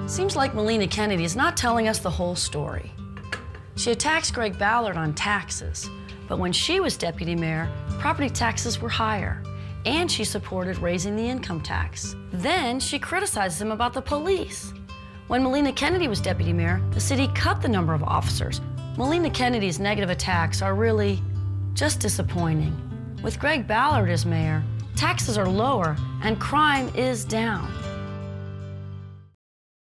Seems like Melina Kennedy is not telling us the whole story. She attacks Greg Ballard on taxes, but when she was deputy mayor, property taxes were higher, and she supported raising the income tax. Then she criticizes him about the police. When Melina Kennedy was deputy mayor, the city cut the number of officers. Melina Kennedy's negative attacks are really just disappointing. With Greg Ballard as mayor, taxes are lower and crime is down.